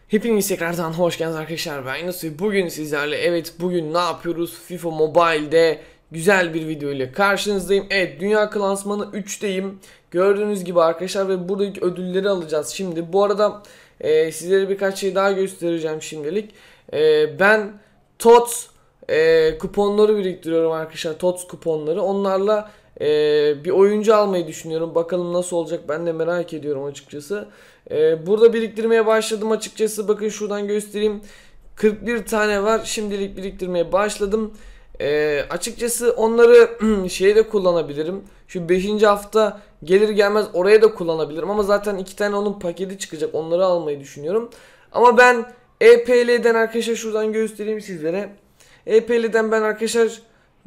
Hepiniz tekrardan hoş geldiniz arkadaşlar. Ben Yunus ve bugün sizlerle bugün ne yapıyoruz? FIFA Mobile'de güzel bir video ile karşınızdayım. Evet, Dünya Klasmanı 3'teyim. Gördüğünüz gibi arkadaşlar ve buradaki ödülleri alacağız şimdi. Bu arada sizlere birkaç şey daha göstereceğim şimdilik. Ben TOTS kuponları biriktiriyorum arkadaşlar. TOTS kuponları. Onlarla bir oyuncu almayı düşünüyorum. Bakalım nasıl olacak, ben de merak ediyorum açıkçası. Burada biriktirmeye başladım açıkçası. Bakın şuradan göstereyim. 41 tane var. Şimdilik biriktirmeye başladım. Açıkçası onları şeyde kullanabilirim. Şu 5. hafta gelir gelmez oraya da kullanabilirim. Ama zaten 2 tane onun paketi çıkacak. Onları almayı düşünüyorum. Ama ben EPL'den arkadaşlar şuradan göstereyim sizlere. EPL'den ben arkadaşlar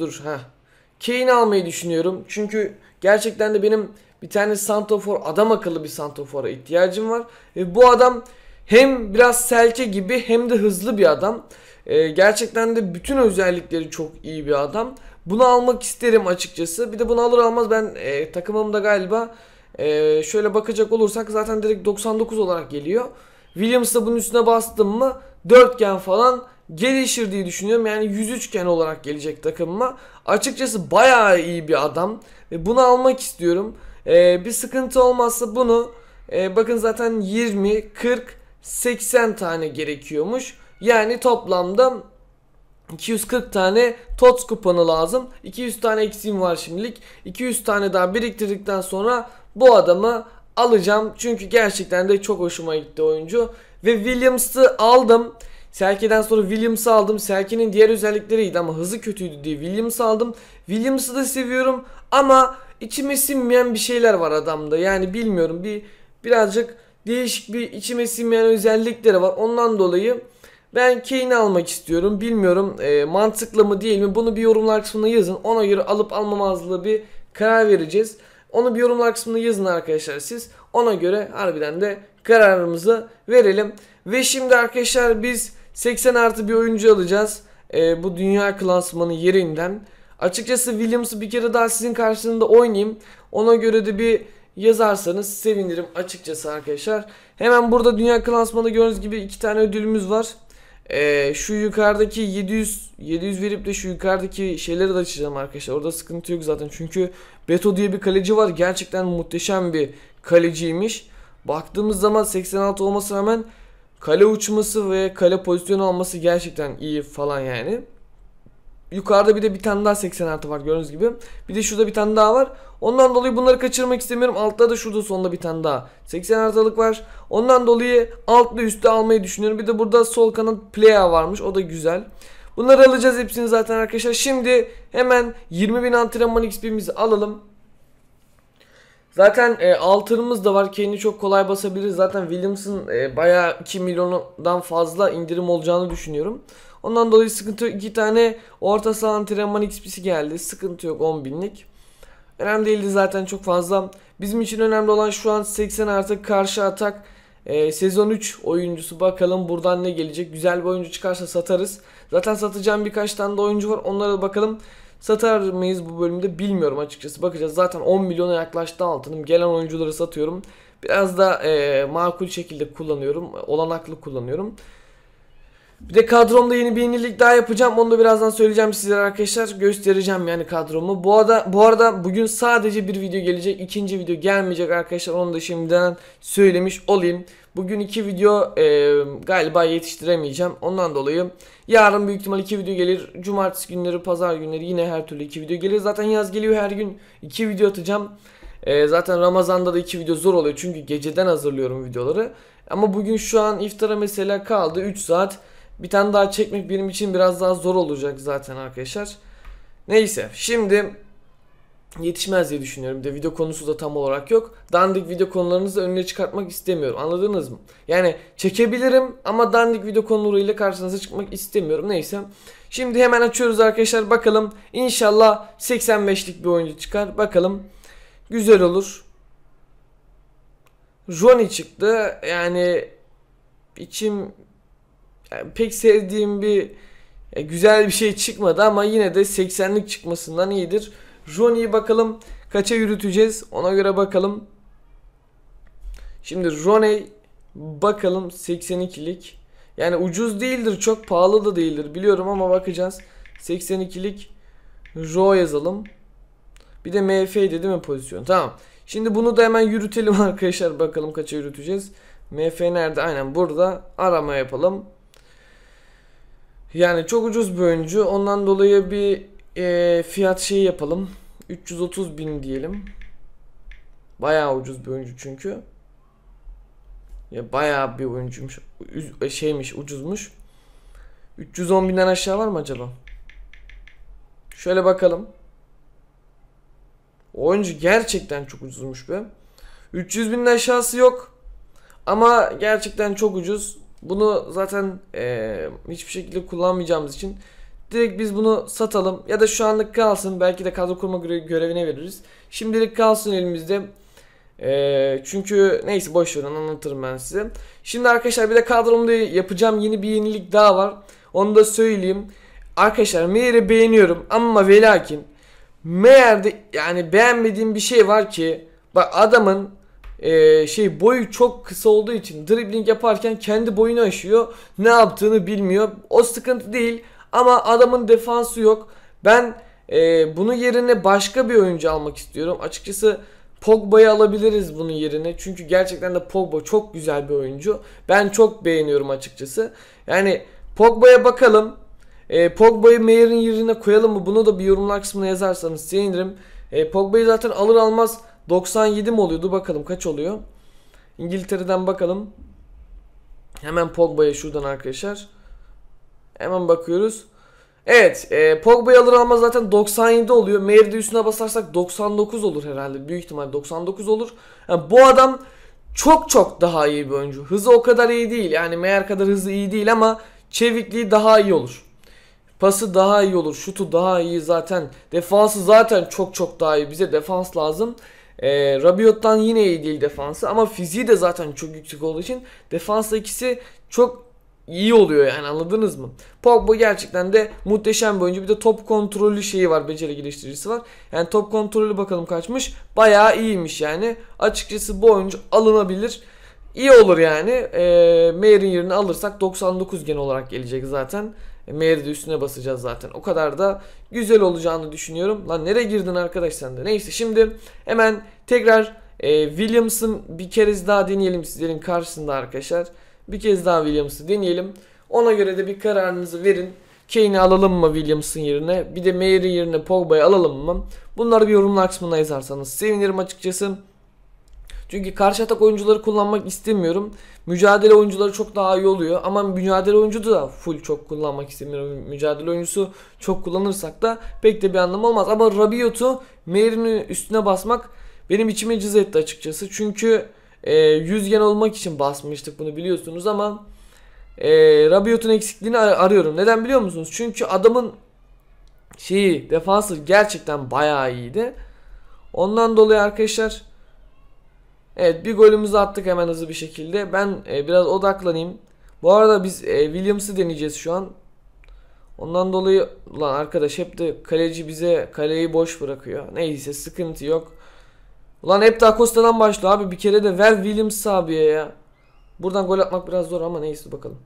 Kane'i almayı düşünüyorum. Çünkü gerçekten de benim bir tane santrafor, adam akıllı bir santrafora ihtiyacım var. Ve bu adam hem biraz Selke gibi hem de hızlı bir adam. Gerçekten de bütün özellikleri çok iyi bir adam. Bunu almak isterim açıkçası. Bir de bunu alır almaz ben takımımda galiba şöyle bakacak olursak zaten direkt 99 olarak geliyor. Williams'da bunun üstüne bastım mı 4 falan gelişir diye düşünüyorum. Yani 103 olarak gelecek takımıma. Açıkçası bayağı iyi bir adam. Ve bunu almak istiyorum. Bir sıkıntı olmazsa bunu bakın zaten 20, 40, 80 tane gerekiyormuş. Yani toplamda 240 tane TOTS kuponu lazım. 200 tane eksiğim var şimdilik. 200 tane daha biriktirdikten sonra bu adamı alacağım. Çünkü gerçekten de çok hoşuma gitti oyuncu. Ve Williams'ı aldım. Selke'den sonra Williams'ı aldım. Selke'nin diğer özellikleri iyiydi ama hızı kötüydü diye Williams'ı aldım. Williams'ı da seviyorum ama içime sinmeyen bir şeyler var adamda. Yani bilmiyorum, birazcık değişik bir içime sinmeyen özellikleri var. Ondan dolayı ben Kane'i almak istiyorum. Bilmiyorum mantıklı mı değil mi? Bunu bir yorumlar kısmına yazın. Ona göre alıp almamazlığı bir karar vereceğiz. Onu bir yorumlar kısmına yazın arkadaşlar siz. Ona göre harbiden de kararımızı verelim. Ve şimdi arkadaşlar biz 80 artı bir oyuncu alacağız. Bu dünya klasmanı yerinden. Açıkçası Williams'ı bir kere daha sizin karşınızda oynayayım. Ona göre de bir yazarsanız sevinirim açıkçası arkadaşlar. Hemen burada dünya klasmanında gördüğünüz gibi 2 tane ödülümüz var. Şu yukarıdaki 700 verip de şu yukarıdaki şeyleri de açacağım arkadaşlar. Orada sıkıntı yok zaten. Çünkü Beto diye bir kaleci var. Gerçekten muhteşem bir kaleciymiş. Baktığımız zaman 86 olmasına rağmen kale uçması ve kale pozisyonu alması gerçekten iyi falan yani. Yukarıda bir de bir tane daha 80 artı var gördüğünüz gibi. Bir de şurada bir tane daha var. Ondan dolayı bunları kaçırmak istemiyorum. Altta da şurada sonunda bir tane daha 80 artılık var. Ondan dolayı altlı üstte almayı düşünüyorum. Bir de burada sol kanat Playa varmış. O da güzel. Bunları alacağız hepsini zaten arkadaşlar. Şimdi hemen 20.000 antrenman XP'mizi alalım. Zaten altınımız da var. Kane'i çok kolay basabiliriz. Zaten Williams'ın bayağı 2 milyondan fazla indirim olacağını düşünüyorum. Ondan dolayı sıkıntı yok. 2 tane orta saha antrenman XP'si geldi. Sıkıntı yok, 10.000'lik. Önemli değildi zaten çok fazla. Bizim için önemli olan şu an 80 artı karşı atak sezon 3 oyuncusu. Bakalım buradan ne gelecek. Güzel bir oyuncu çıkarsa satarız. Zaten satacağım birkaç tane de oyuncu var. Onlara da bakalım. Satar mıyız bu bölümde bilmiyorum açıkçası. Bakacağız. Zaten 10 milyona yaklaştı altınım. Gelen oyuncuları satıyorum. Biraz da makul şekilde kullanıyorum. Olanaklı kullanıyorum. Bir de kadromda yeni bir yenilik daha yapacağım. Onu da birazdan söyleyeceğim sizlere arkadaşlar. Göstereceğim yani kadromu. Bu arada bugün sadece bir video gelecek. İkinci video gelmeyecek arkadaşlar. Onu da şimdiden söylemiş olayım. Bugün 2 video galiba yetiştiremeyeceğim. Ondan dolayı yarın büyük ihtimal 2 video gelir. Cumartesi günleri, pazar günleri yine her türlü 2 video gelir. Zaten yaz geliyor, her gün 2 video atacağım. Zaten Ramazan'da da 2 video zor oluyor. Çünkü geceden hazırlıyorum videoları. Ama bugün şu an iftara mesela kaldı 3 saat. Bir tane daha çekmek benim için biraz daha zor olacak zaten arkadaşlar. Neyse, şimdi yetişmez diye düşünüyorum. Bir de video konusu da tam olarak yok. Dandik video konularınızı önüne çıkartmak istemiyorum. Anladınız mı? Yani çekebilirim ama dandik video konularıyla karşınıza çıkmak istemiyorum. Neyse. Şimdi hemen açıyoruz arkadaşlar. Bakalım. İnşallah 85'lik bir oyuncu çıkar. Bakalım. Güzel olur. Johnny çıktı. Yani içim pek sevdiğim bir güzel bir şey çıkmadı ama yine de 80'lik çıkmasından iyidir. Johnny'yi bakalım kaça yürüteceğiz, ona göre bakalım. Şimdi Roney Bakalım 82'lik. Yani ucuz değildir, çok pahalı da değildir biliyorum ama bakacağız. 82'lik RAW yazalım. Bir de MF'ydi değil mi pozisyon? Tamam. Şimdi bunu da hemen yürütelim arkadaşlar. Bakalım kaça yürüteceğiz. MF nerede? Aynen burada. Arama yapalım. Yani çok ucuz bir oyuncu. Ondan dolayı bir fiyat şeyi yapalım. 330.000 diyelim. Bayağı ucuz bir oyuncu çünkü. Ya bayağı bir oyuncuymuş. Şeymiş, ucuzmuş. 310.000'den aşağı var mı acaba? Şöyle bakalım. Oyuncu gerçekten çok ucuzmuş be. 300.000'den aşağısı yok. Ama gerçekten çok ucuz. Bunu zaten hiçbir şekilde kullanmayacağımız için direkt biz bunu satalım. Ya da şu anlık kalsın. Belki de kadro kurma görevine veririz. Şimdilik kalsın elimizde. Çünkü neyse boş verin, anlatırım ben size. Şimdi arkadaşlar bir de kadromda yapacağım yeni bir yenilik daha var. Onu da söyleyeyim. Arkadaşlar Meyer'i beğeniyorum ama ve lakin Meyer'de yani beğenmediğim bir şey var ki, bak adamın boyu çok kısa olduğu için dribbling yaparken kendi boyunu aşıyor. Ne yaptığını bilmiyor. O sıkıntı değil ama adamın defansı yok. Ben bunun yerine başka bir oyuncu almak istiyorum. Açıkçası Pogba'yı alabiliriz bunun yerine. Çünkü gerçekten de Pogba çok güzel bir oyuncu. Ben çok beğeniyorum açıkçası. Yani Pogba'ya bakalım. Pogba'yı Meyer'in yerine koyalım mı? Bunu da bir yorumlar kısmına yazarsanız sevinirim. Pogba'yı zaten alır almaz 97 mi oluyordu? Bakalım kaç oluyor? İngiltere'den bakalım. Hemen Pogba'ya şuradan arkadaşlar. Hemen bakıyoruz. Evet, Pogba'yı alır almaz zaten 97 oluyor. Meyer'de üstüne basarsak 99 olur herhalde. Büyük ihtimal 99 olur. Yani bu adam çok çok daha iyi bir oyuncu. Hızı o kadar iyi değil. Yani Meyer kadar hızı iyi değil ama çevikliği daha iyi olur. Pası daha iyi olur. Şutu daha iyi zaten. Defansı zaten çok çok daha iyi. Bize defans lazım. Rabiot'tan yine iyi değil defansı. Ama fiziği de zaten çok yüksek olduğu için defansla ikisi çok iyi oluyor yani, anladınız mı? Pogba gerçekten de muhteşem bir oyuncu. Bir de top kontrolü şeyi var. Beceri geliştiricisi var. Yani top kontrolü bakalım kaçmış. Bayağı iyiymiş yani. Açıkçası bu oyuncu alınabilir. İyi olur yani. Meyer'in yerini alırsak 99 gen olarak gelecek zaten. Meyer'i de üstüne basacağız zaten. O kadar da güzel olacağını düşünüyorum. Lan nereye girdin arkadaş sen de? Neyse şimdi hemen tekrar Williams'ın bir kez daha deneyelim sizlerin karşısında arkadaşlar. Bir kez daha Williams'ı deneyelim. Ona göre de bir kararınızı verin. Kane'i alalım mı Williams'ın yerine? Bir de Meyer'in yerine Pogba'yı alalım mı? Bunları bir yorumlar kısmına yazarsanız sevinirim açıkçası. Çünkü karşı atak oyuncuları kullanmak istemiyorum. Mücadele oyuncuları çok daha iyi oluyor. Ama mücadele oyuncu da full çok kullanmak istemiyorum. Mücadele oyuncusu çok kullanırsak da pek de bir anlamı olmaz. Ama Rabiot'u Meyer'in üstüne basmak benim içime cız etti açıkçası. Çünkü 100 gen olmak için basmıştık, bunu biliyorsunuz ama Rabiot'un eksikliğini arıyorum. Neden biliyor musunuz? Çünkü adamın defansı gerçekten bayağı iyiydi. Ondan dolayı arkadaşlar, evet, bir golümüzü attık hemen hızlı bir şekilde. Ben biraz odaklanayım. Bu arada biz Williams'ı deneyeceğiz şu an. Ondan dolayı lan arkadaş hep de kaleci bize kaleyi boş bırakıyor. Neyse sıkıntı yok. Ulan hep de Acosta'dan başlıyor abi. Bir kere de ver Williams abiye ya. Buradan gol atmak biraz zor ama neyse bakalım.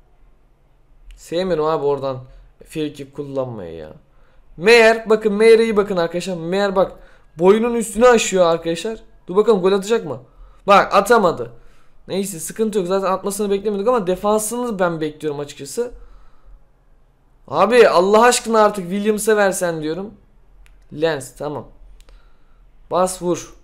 Sevmiyorum abi oradan free kick kullanmayı ya. Meyer, bakın Meyer'e iyi bakın arkadaşlar. Meyer bak boyunun üstüne aşıyor arkadaşlar. Dur bakalım gol atacak mı? Bak atamadı. Neyse sıkıntı yok. Zaten atmasını beklemiyorduk ama defansını ben bekliyorum açıkçası. Abi Allah aşkına artık Williams'a versen diyorum. Lens tamam. Bas vur.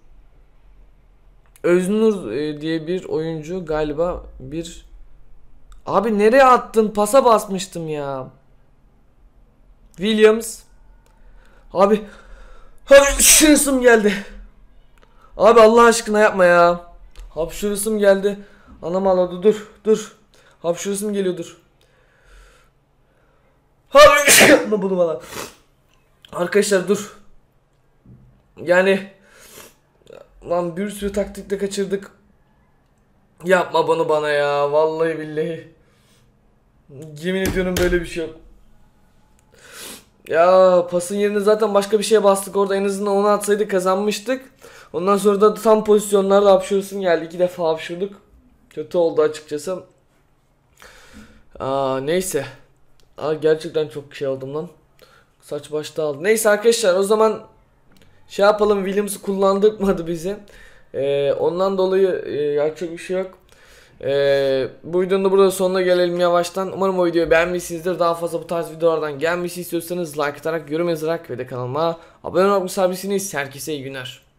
Öznur diye bir oyuncu galiba bir... Abi nereye attın? Pasa basmıştım ya. Williams. Abi hapşırısım geldi. Abi Allah aşkına yapma ya. Hapşırısım geldi. Anam ağladı, dur. Hapşırısım geliyor, dur. Yapma bunu bana. Arkadaşlar dur. Yani lan bir sürü taktikle kaçırdık. Yapma bunu bana ya. Vallahi billahi. Yemin ediyorum böyle bir şey yok. Ya pasın yerine zaten başka bir şeye bastık orada, en azından onu atsaydık kazanmıştık. Ondan sonra da tam pozisyonlarda hapşırısın geldi. 2 defa hapşırdık. Kötü oldu açıkçası. Neyse. Gerçekten çok şey oldum lan. Saç başta aldı. Neyse arkadaşlar, o zaman şey yapalım, Williams'ı kullandırmadı bizi. Ondan dolayı yapacak bir şey yok. Bu videonun da burada sonuna gelelim yavaştan. Umarım o videoyu beğenmişsinizdir. Daha fazla bu tarz videolardan gelmesi istiyorsanız like atarak, yorum yazarak ve de kanalıma abone olmak müsaadesiniz. Herkese iyi günler.